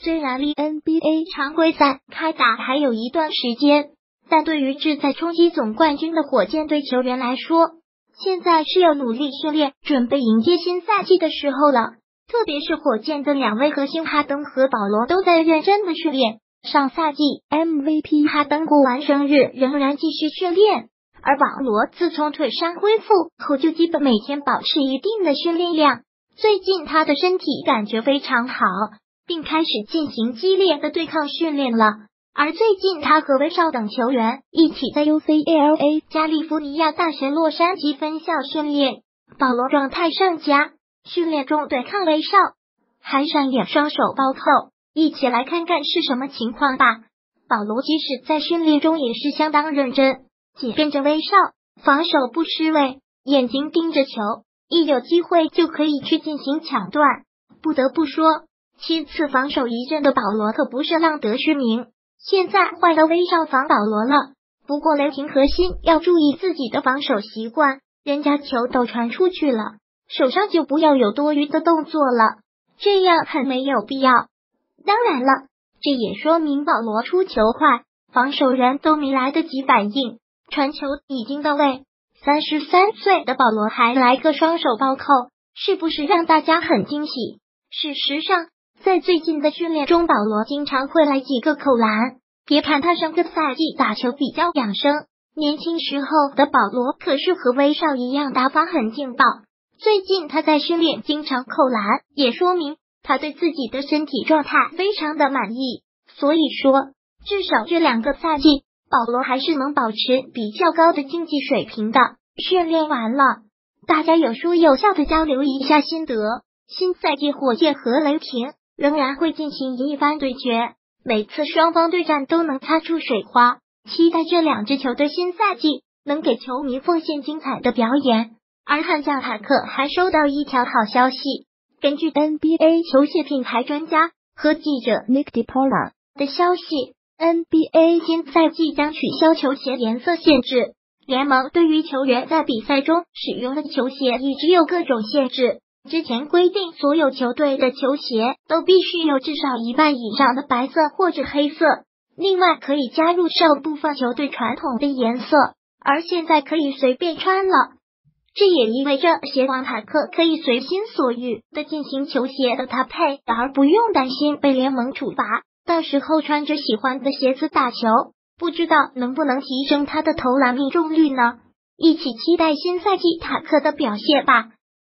虽然离 NBA 常规赛开打还有一段时间，但对于志在冲击总冠军的火箭队球员来说，现在是要努力训练，准备迎接新赛季的时候了。特别是火箭的两位核心哈登和保罗都在认真的训练。上赛季 MVP 哈登过完生日仍然继续训练，而保罗自从腿伤恢复后就基本每天保持一定的训练量。最近他的身体感觉非常好，并开始进行激烈的对抗训练了。而最近他和威少等球员一起在 UCLA 加利福尼亚大学洛杉矶分校训练，保罗状态上佳，训练中对抗威少还上演双手暴扣，一起来看看是什么情况吧。保罗即使在训练中也是相当认真，紧跟着威少，防守不失位，眼睛盯着球，一有机会就可以去进行抢断。不得不说，7次防守一阵的保罗可不是浪得虚名，现在换了威少防保罗了。不过雷霆核心要注意自己的防守习惯，人家球都传出去了，手上就不要有多余的动作了，这样很没有必要。当然了，这也说明保罗出球快，防守人都没来得及反应，传球已经到位。33岁的保罗还来个双手暴扣，是不是让大家很惊喜？事实上，在最近的训练中，保罗经常会来几个扣篮。别看他上个赛季打球比较养生，年轻时候的保罗可是和威少一样打法很劲爆。最近他在训练经常扣篮，也说明他对自己的身体状态非常的满意。所以说，至少这2个赛季，保罗还是能保持比较高的竞技水平的。训练完了，大家有说有笑的交流一下心得。新赛季火箭和雷霆仍然会进行一番对决，每次双方对战都能擦出水花，期待这2支球队新赛季能给球迷奉献精彩的表演。而悍将塔克还收到一条好消息，根据 NBA 球鞋品牌专家和记者 Nick DiPaola 的消息， NBA 新赛季将取消球鞋颜色限制，联盟对于球员在比赛中使用的球鞋一直有各种限制。之前规定所有球队的球鞋都必须有至少1半以上的白色或者黑色，另外可以加入少部分球队传统的颜色，而现在可以随便穿了。这也意味着鞋王塔克可以随心所欲的进行球鞋的搭配，而不用担心被联盟处罚。到时候穿着喜欢的鞋子打球，不知道能不能提升他的投篮命中率呢？一起期待新赛季塔克的表现吧。